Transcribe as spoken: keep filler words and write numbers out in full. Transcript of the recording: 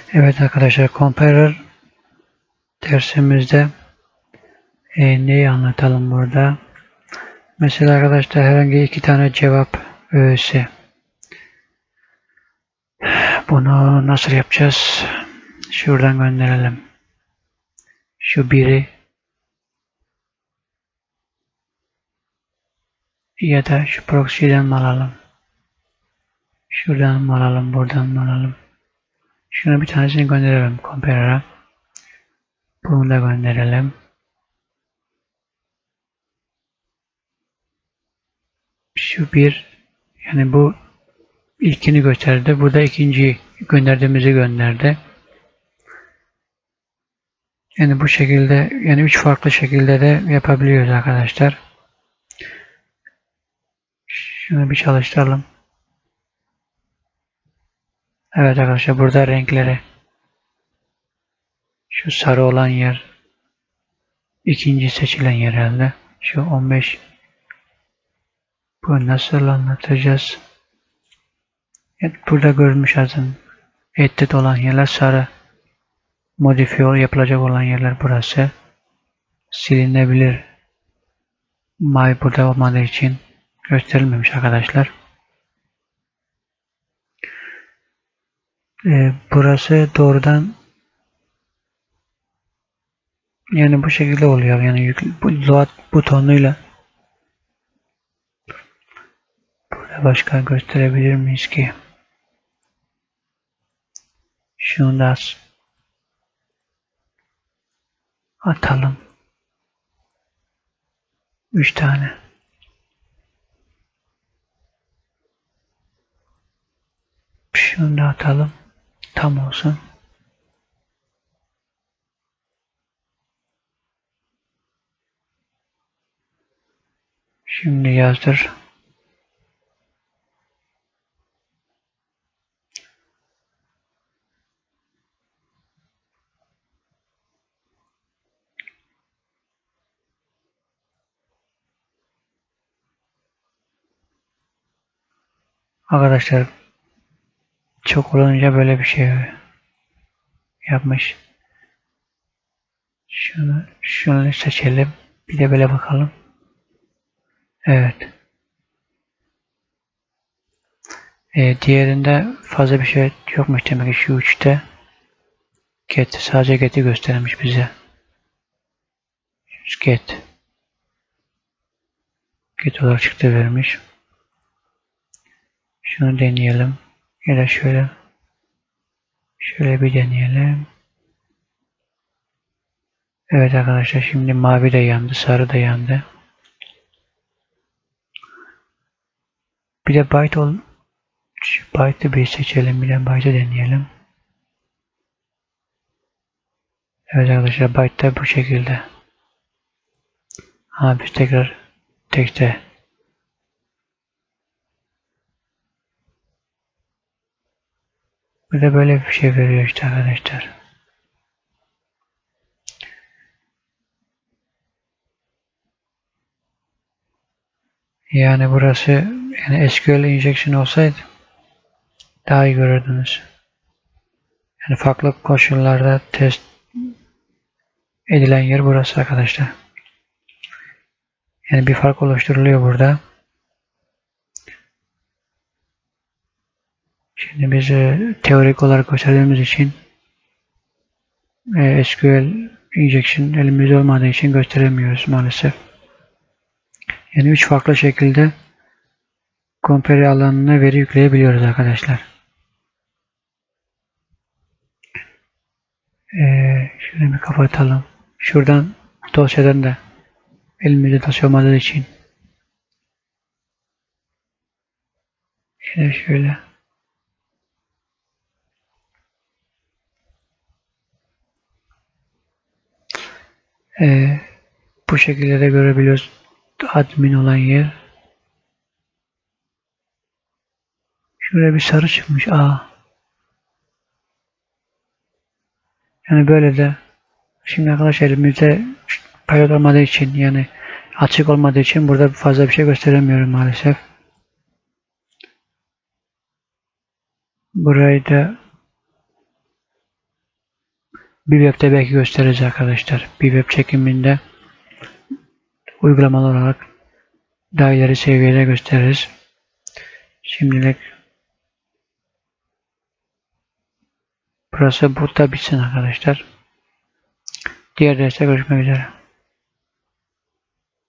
Evet arkadaşlar, Comparer dersimizde e, neyi anlatalım burada? Mesela arkadaşlar herhangi iki tane cevap öğesi. Bunu nasıl yapacağız? Şuradan gönderelim. Şu biri ya da şu proxy'den mi alalım? Şuradan mı alalım, buradan mı alalım? Şunu bir tanesini gönderelim Comparer'a. Bunu da gönderelim. Şu bir, yani bu ilkini gösterdi. Bu da ikinciyi gönderdiğimizi gönderdi. Yani bu şekilde, yani üç farklı şekilde de yapabiliyoruz arkadaşlar. Şunu bir çalıştıralım. Evet arkadaşlar, burada renkleri. Şu sarı olan yer ikinci seçilen yer herhalde. Şu on beş. Bu nasıl anlatacağız? Evet, burada görmüş zaten. Edit olan yerler sarı. Modifiye yapılacak olan yerler burası. Silinebilir. Mavi burada olmadığı için gösterilmemiş arkadaşlar. Ee, burası doğrudan, yani bu şekilde oluyor. Yani yük, bu load butonuyla. Burada başka gösterebilir miyiz ki? Şunu da atalım. üç tane. Şunu da atalım. Tam olsun. Şimdi yazdır. Arkadaşlar, çok olunca böyle bir şey yapmış. Şunu, şunu seçelim. Bir de böyle bakalım. Evet. Ee, diğerinde fazla bir şey yokmuş demek ki şu üçte. Get, sadece get'i göstermiş bize. Get. Get olarak çıktı vermiş. Şunu deneyelim. Ya da şöyle. Şöyle bir deneyelim. Evet arkadaşlar, şimdi mavi de yandı, sarı da yandı. Bir de byte ol. Byte'ı bir seçelim, bir de byte'ı deneyelim. Evet arkadaşlar, byte da bu şekilde. Ha, biz tekrar tekste. Bir de böyle bir şey veriyor işte arkadaşlar. Yani burası, yani S Q L injection olsaydı daha iyi görürdünüz. Yani farklı koşullarda test edilen yer burası arkadaşlar. Yani bir fark oluşturuluyor burada. Şimdi biz e, teorik olarak gösterdiğimiz için e, S Q L injection elimizde olmadığı için gösteremiyoruz maalesef. Yani üç farklı şekilde Compare alanına veri yükleyebiliyoruz arkadaşlar. Ee, şunu bir kapatalım. Şuradan dosyadan da elimizde dosya olmadığı için şöyle şöyle ee, bu şekilde de görebiliyoruz admin olan yer. Şuraya bir sarı çıkmış. Aa. Yani böyle de şimdi arkadaşlar elimizde pilot olmadığı için, yani açık olmadığı için burada fazla bir şey gösteremiyorum maalesef. Burayı da bir webde belki gösteririz arkadaşlar. Bir web çekiminde uygulamalı olarak daha ileri seviyede gösteririz. Şimdilik burası burada bitsin arkadaşlar. Diğer derste görüşmek üzere.